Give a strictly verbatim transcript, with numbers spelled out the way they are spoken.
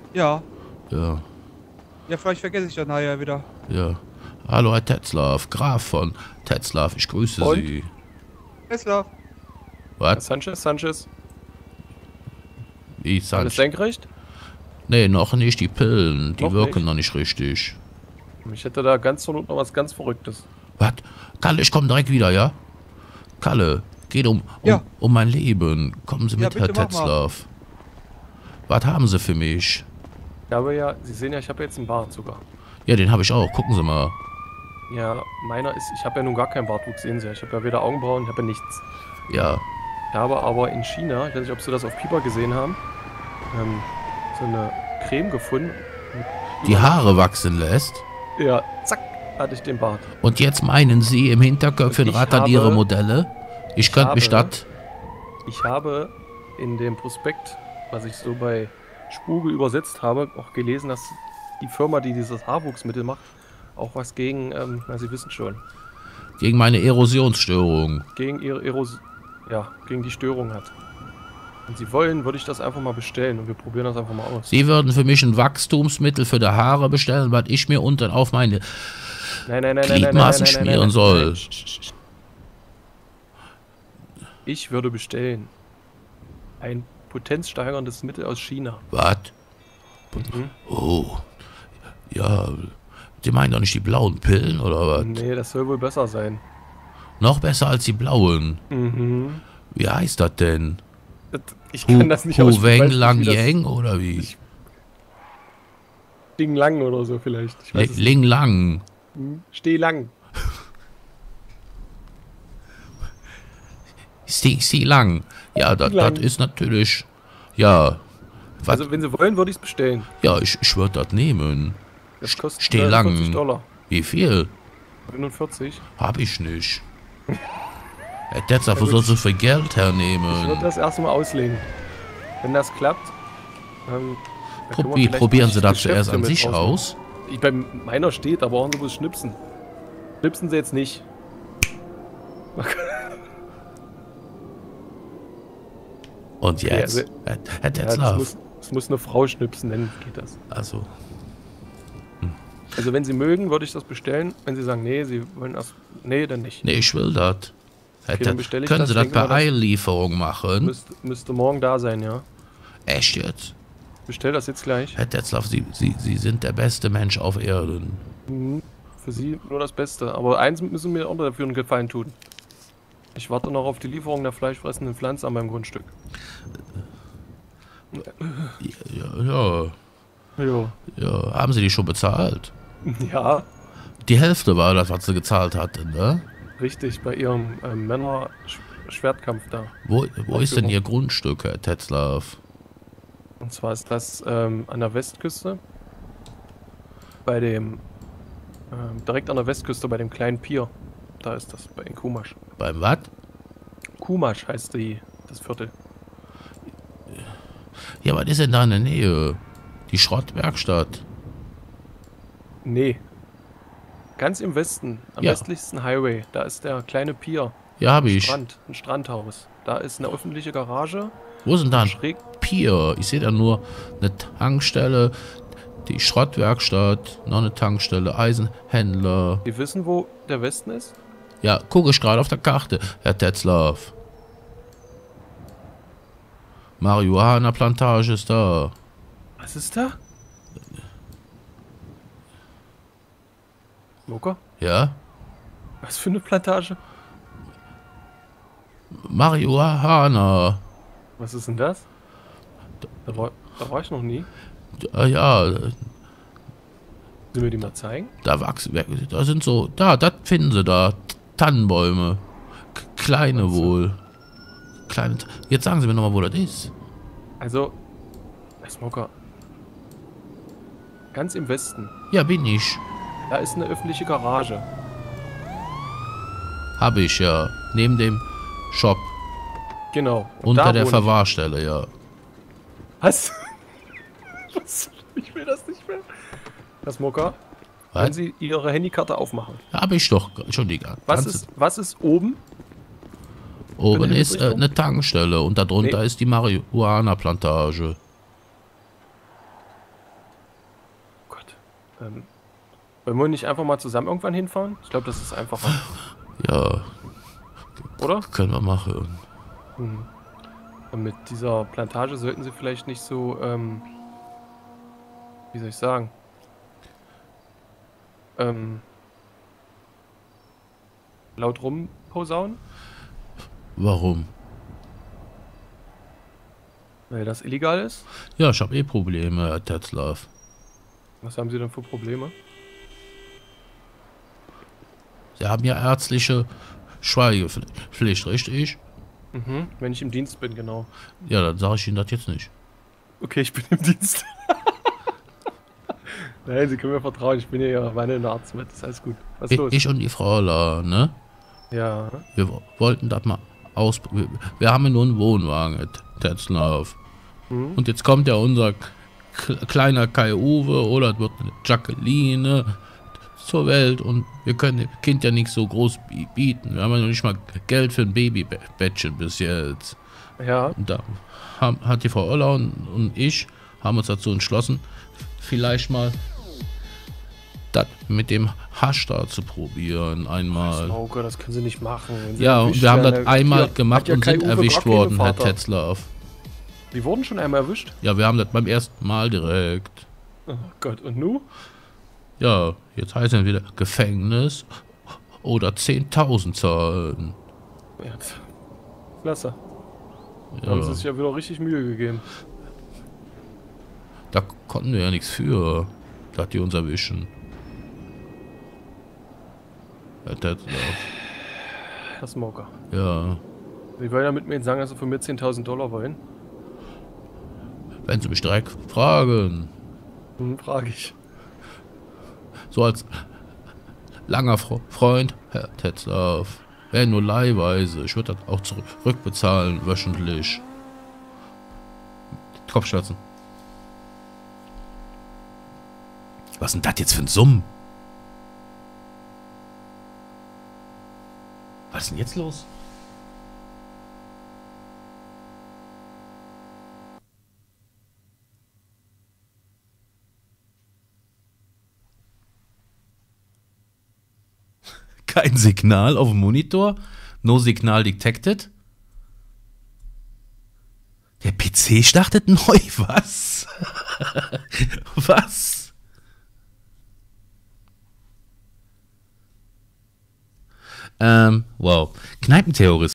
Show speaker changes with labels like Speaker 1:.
Speaker 1: Ja.
Speaker 2: Ja.
Speaker 1: Ja, vielleicht vergesse ich das nachher wieder.
Speaker 2: Ja. Hallo, Herr Tetzlaff, Graf von Tetzlaff, ich grüße
Speaker 3: Und?
Speaker 2: Sie.
Speaker 1: Tesla.
Speaker 2: Was?
Speaker 3: Sanchez, Sanchez.
Speaker 2: Wie,
Speaker 3: Alles
Speaker 2: Sanch?
Speaker 3: senkrecht?
Speaker 2: Nee, noch nicht, die Pillen, die
Speaker 3: Noch
Speaker 2: wirken
Speaker 3: nicht?
Speaker 2: noch nicht richtig.
Speaker 3: Ich hätte da ganz zur Not noch was ganz Verrücktes.
Speaker 2: Was? Kalle, ich komm direkt wieder, ja? Kalle, geht um, um,
Speaker 1: Ja.
Speaker 2: um mein Leben. Kommen Sie
Speaker 1: Ja,
Speaker 2: mit, Herr
Speaker 1: bitte, mach mal.
Speaker 2: Tetzlaff. Was haben Sie für mich?
Speaker 3: Ich habe ja, Sie sehen ja, ich habe jetzt einen Bart sogar.
Speaker 2: Ja, den habe ich auch, gucken Sie mal.
Speaker 3: Ja, meiner ist, ich habe ja nun gar keinen Bartwuchs, sehen Sie ja. Ich habe ja weder Augenbrauen, ich habe ja nichts.
Speaker 2: Ja,
Speaker 3: Ich habe aber in China, ich weiß nicht, ob Sie das auf Pieper gesehen haben, ähm, so eine Creme gefunden.
Speaker 2: die Haare wachsen lässt.
Speaker 3: Ja, zack, hatte ich den Bart.
Speaker 2: Und jetzt meinen Sie, im Hinterköpfchen
Speaker 3: Ich
Speaker 2: rattern
Speaker 3: habe-
Speaker 2: Ihre Modelle? Ich könnte mich
Speaker 3: habe-
Speaker 2: das...
Speaker 3: Ich habe in dem Prospekt, was ich so bei Spugel übersetzt habe, auch gelesen, dass die Firma, die dieses Haarwuchsmittel macht, auch was gegen, ähm, na, Sie wissen schon,
Speaker 2: Gegen meine Erosionsstörung.
Speaker 3: gegen ihre Eros ja, gegen die Störung hat. Wenn Sie wollen, würde ich das einfach mal bestellen und wir probieren das einfach mal aus.
Speaker 2: Sie würden für mich ein Wachstumsmittel für die Haare bestellen, was ich mir unten auf meine
Speaker 3: Nein, nein, nein, nein, nein, nein,
Speaker 2: Gliedmaßen
Speaker 3: nein, nein, nein,
Speaker 2: schmieren
Speaker 3: nein,
Speaker 2: soll.
Speaker 3: nein. Sch, sch, sch. Ich würde bestellen ein potenzsteigerndes Mittel aus China.
Speaker 2: Was?
Speaker 3: Mhm.
Speaker 2: Oh. Ja, Sie meinen doch nicht die blauen Pillen, oder was?
Speaker 3: Nee, das soll wohl besser sein.
Speaker 2: Noch besser als die blauen.
Speaker 3: Mhm.
Speaker 2: Wie heißt das denn?
Speaker 3: Das, ich kann das nicht
Speaker 2: Hu
Speaker 3: aussprechen.
Speaker 2: Weng
Speaker 3: weiß nicht,
Speaker 2: Lang
Speaker 3: wie das-
Speaker 2: Yang oder wie?
Speaker 3: Ich- Ding lang oder so vielleicht. Ich weiß
Speaker 2: Li-
Speaker 3: es nicht.
Speaker 2: Ling Lang.
Speaker 3: Mhm. Steh lang.
Speaker 2: Si, si Lang. Ja, das
Speaker 3: Lang.
Speaker 2: ist natürlich. Ja. Was?
Speaker 3: Also wenn Sie wollen, würde ich es bestellen.
Speaker 2: Ja, ich, ich würde das nehmen.
Speaker 3: Das kostet
Speaker 2: Steh lang.
Speaker 3: neunundvierzig Dollar.
Speaker 2: Wie viel?
Speaker 3: neunundvierzig.
Speaker 2: Hab ich nicht. Herr Tetzer, wo sollst du für Geld
Speaker 3: Ich würde
Speaker 2: hernehmen?
Speaker 3: das erstmal auslegen. Wenn das klappt, ähm, dann können wir
Speaker 2: Probi
Speaker 3: vielleicht
Speaker 2: probieren
Speaker 3: das
Speaker 2: Sie das zuerst
Speaker 3: Geschäft
Speaker 2: an
Speaker 3: damit
Speaker 2: sich
Speaker 3: rausmachen.
Speaker 2: aus.
Speaker 3: Ich, bei meiner steht, aber brauchen Sie bloß schnipsen. Schnipsen Sie jetzt nicht.
Speaker 2: Und
Speaker 3: Okay,
Speaker 2: jetzt?
Speaker 3: also-
Speaker 2: Herr, Herr
Speaker 3: Ja, das,
Speaker 2: Tetzlaff.
Speaker 3: muss, das muss eine Frau schnipsen, dann geht das.
Speaker 2: Also,
Speaker 3: Also wenn Sie mögen, würde ich das bestellen. Wenn Sie sagen, nee, Sie wollen erst... Nee, dann nicht.
Speaker 2: nee, ich will das. Herr
Speaker 3: Okay, dann
Speaker 2: Tet-
Speaker 3: bestell ich
Speaker 2: Können
Speaker 3: das.
Speaker 2: Sie das
Speaker 3: Denken wir,
Speaker 2: per
Speaker 3: das-
Speaker 2: Eillieferung machen?
Speaker 3: Müsste, müsste morgen da sein, ja.
Speaker 2: Echt jetzt?
Speaker 3: Bestell das jetzt gleich.
Speaker 2: Herr Tetzlaff, Sie, Sie, Sie sind der beste Mensch auf Erden.
Speaker 3: Mhm. Für Sie nur das Beste. Aber eins müssen wir auch dafür einen Gefallen tun. Ich warte noch auf die Lieferung der fleischfressenden Pflanze an meinem Grundstück.
Speaker 2: Ja, ja,
Speaker 3: Jo.
Speaker 2: ja. Haben Sie die schon bezahlt?
Speaker 3: Ja,
Speaker 2: Die Hälfte war das, was Sie gezahlt hatten, ne?
Speaker 3: richtig, bei Ihrem ähm, Männer-Schwertkampf da.
Speaker 2: Wo, wo ist denn Ihr Grundstück, Herr Tetzlaff?
Speaker 3: Und zwar ist das ähm, an der Westküste. Bei dem... Ähm, direkt an der Westküste bei dem kleinen Pier. Da ist das, bei in Kumasch.
Speaker 2: Beim was?
Speaker 3: Kumasch heißt die, das Viertel.
Speaker 2: Ja, was ist denn da in der Nähe? Die Schrottwerkstatt.
Speaker 3: Nee. Ganz im Westen, am
Speaker 2: Ja.
Speaker 3: westlichsten Highway, da ist der kleine Pier.
Speaker 2: Ja, hab ich.
Speaker 3: Strand, ein Strandhaus. Da ist eine öffentliche Garage.
Speaker 2: Wo sind da ein
Speaker 3: Schräg.
Speaker 2: Pier? Ich sehe da nur eine Tankstelle, die Schrottwerkstatt, noch eine Tankstelle, Eisenhändler.
Speaker 3: Sie wissen, wo der Westen ist?
Speaker 2: Ja, gucke ich gerade auf der Karte, Herr Tetzlaff. Marihuana-Plantage ist da.
Speaker 3: Was ist da? Moka?
Speaker 2: Ja?
Speaker 3: Was für eine Plantage?
Speaker 2: Marihuana.
Speaker 3: Was ist denn das? Da war, da war ich noch nie.
Speaker 2: Ah, ja,
Speaker 3: Sollen wir die mal zeigen?
Speaker 2: da wachsen, da sind so, da, das finden Sie da. Tannenbäume. K kleine
Speaker 3: Also.
Speaker 2: wohl. Kleine, jetzt sagen Sie mir nochmal, wo das ist.
Speaker 3: Also, Herr Smoker. Ganz im Westen.
Speaker 2: Ja, bin ich.
Speaker 3: Da ist eine öffentliche Garage.
Speaker 2: Hab ich, ja. Neben dem Shop.
Speaker 3: Genau. Und
Speaker 2: Unter
Speaker 3: da
Speaker 2: der
Speaker 3: wohne
Speaker 2: Verwahrstelle, ja.
Speaker 3: ich. Was? Was? Ich will das nicht mehr. Herr Smoker, können
Speaker 2: Was?
Speaker 3: Sie Ihre Handykarte aufmachen?
Speaker 2: Hab ich doch schon die ganze
Speaker 3: Was ist, was ist oben?
Speaker 2: Oben
Speaker 3: Für die
Speaker 2: ist äh,
Speaker 3: Himmelsrichtung?
Speaker 2: eine Tankstelle und darunter
Speaker 3: Nee.
Speaker 2: ist die Marihuana-Plantage.
Speaker 3: Ähm, wollen wir nicht einfach mal zusammen irgendwann hinfahren? Ich glaube, das ist einfacher,
Speaker 2: Ja,
Speaker 3: oder?
Speaker 2: können wir machen.
Speaker 3: Hm. Und mit dieser Plantage sollten sie vielleicht nicht so, ähm, wie soll ich sagen, ähm, laut rumposaunen,
Speaker 2: Warum?
Speaker 3: weil das illegal ist.
Speaker 2: Ja, ich habe eh Probleme, Herr Tetzlaff.
Speaker 3: Was haben sie denn für Probleme?
Speaker 2: Sie haben ja ärztliche Schweigepflicht, richtig?
Speaker 3: Mhm, wenn ich im Dienst bin, genau.
Speaker 2: Ja, dann sage ich Ihnen das jetzt nicht.
Speaker 3: Okay, ich bin im Dienst. Nein, Sie können mir vertrauen, ich bin ja wandelnder Arzt mit, ist alles gut. Was ist
Speaker 2: Ich,
Speaker 3: los?
Speaker 2: ich und die Frau La, ne?
Speaker 3: Ja,
Speaker 2: Wir wo- wollten das mal aus... Wir, wir haben ja nur einen Wohnwagen, Herr Tetzlaff.
Speaker 3: hm?
Speaker 2: Und jetzt kommt ja unser k- kleiner Kai Uwe oder es wird eine Jacqueline zur Welt und wir können dem Kind ja nicht so groß bi- bieten. Wir haben ja noch nicht mal Geld für ein Babybettchen bis jetzt.
Speaker 3: Ja,
Speaker 2: Und da haben, hat die Frau Oller und, und ich haben uns dazu entschlossen, vielleicht mal das mit dem Hasch da zu probieren einmal.
Speaker 3: oh Gott, das können Sie nicht machen. Wenn Sie
Speaker 2: Ja, und
Speaker 3: erwischt
Speaker 2: wir haben
Speaker 3: werden,
Speaker 2: das einmal
Speaker 3: hat
Speaker 2: gemacht
Speaker 3: ja
Speaker 2: und
Speaker 3: Kai
Speaker 2: sind
Speaker 3: Uwe
Speaker 2: erwischt
Speaker 3: gar keine
Speaker 2: worden, Herr
Speaker 3: Vater.
Speaker 2: Tetzlaff.
Speaker 3: Die wurden schon einmal erwischt?
Speaker 2: Ja, wir haben das beim ersten Mal direkt.
Speaker 3: Oh Gott, und nu?
Speaker 2: Ja, jetzt heißt es wieder Gefängnis oder zehntausend zahlen.
Speaker 3: Ja, klasse. Da haben Sie
Speaker 2: Ja,
Speaker 3: sich ja wieder richtig Mühe gegeben.
Speaker 2: da konnten wir ja nichts für, dass die uns erwischen. Herr Tetzlaff.
Speaker 3: Herr Smoker.
Speaker 2: Ja,
Speaker 3: Sie wollen ja mit mir jetzt sagen, dass Sie von mir zehntausend Dollar wollen?
Speaker 2: wenn Sie mich direkt fragen.
Speaker 3: Hm, frage ich.
Speaker 2: So als langer Fro Freund, Herr Tetzlaff. Wäre nur leihweise. Ich würde das auch zurückbezahlen, wöchentlich. Kopfschmerzen. Was ist denn das jetzt für ein Summ? Was ist denn jetzt los? Kein Signal auf dem Monitor? No Signal detected? Der P C startet neu, was? Was? Ähm, wow. Kneipenterrorist.